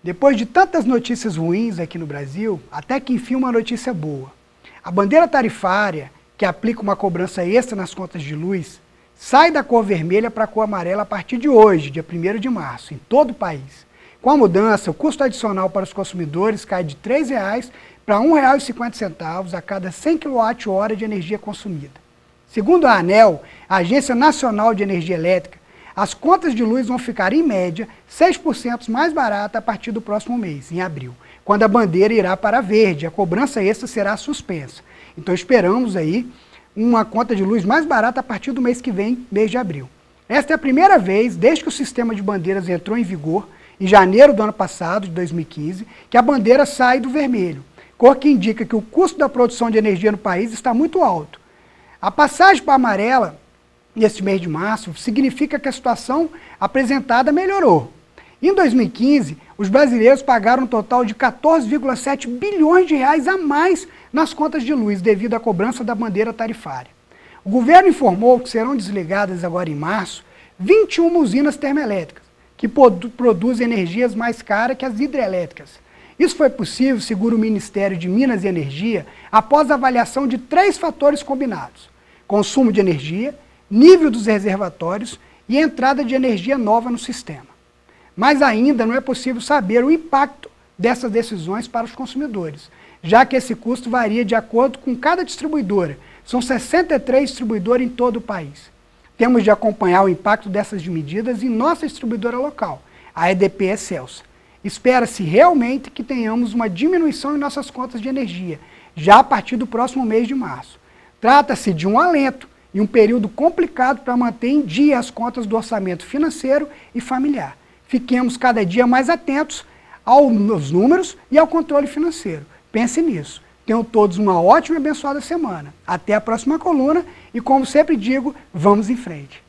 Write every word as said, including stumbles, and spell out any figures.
Depois de tantas notícias ruins aqui no Brasil, até que enfim uma notícia boa. A bandeira tarifária, que aplica uma cobrança extra nas contas de luz, sai da cor vermelha para a cor amarela a partir de hoje, dia primeiro de março, em todo o país. Com a mudança, o custo adicional para os consumidores cai de três reais para um real e cinquenta centavos a cada cem quilowatt-hora de energia consumida. Segundo a ANEEL, a Agência Nacional de Energia Elétrica, as contas de luz vão ficar, em média, seis por cento mais baratas a partir do próximo mês, em abril, quando a bandeira irá para verde, a cobrança extra será suspensa. Então esperamos aí uma conta de luz mais barata a partir do mês que vem, mês de abril. Esta é a primeira vez, desde que o sistema de bandeiras entrou em vigor, em janeiro do ano passado, de dois mil e quinze, que a bandeira sai do vermelho, cor que indica que o custo da produção de energia no país está muito alto. A passagem para a amarela, neste mês de março, significa que a situação apresentada melhorou. Em dois mil e quinze, os brasileiros pagaram um total de quatorze vírgula sete bilhões de reais a mais nas contas de luz, devido à cobrança da bandeira tarifária. O governo informou que serão desligadas agora em março vinte e uma usinas termoelétricas, que produzem energias mais caras que as hidrelétricas. Isso foi possível, segundo o Ministério de Minas e Energia, após a avaliação de três fatores combinados: consumo de energia, nível dos reservatórios e entrada de energia nova no sistema. Mas ainda não é possível saber o impacto dessas decisões para os consumidores, já que esse custo varia de acordo com cada distribuidora. São sessenta e três distribuidoras em todo o país. Temos de acompanhar o impacto dessas medidas em nossa distribuidora local, a E D P Excelsa. Espera-se realmente que tenhamos uma diminuição em nossas contas de energia, já a partir do próximo mês de março. Trata-se de um alento e um período complicado para manter em dia as contas do orçamento financeiro e familiar. Fiquemos cada dia mais atentos aos números e ao controle financeiro. Pense nisso. Tenham todos uma ótima e abençoada semana. Até a próxima coluna e, como sempre digo, vamos em frente.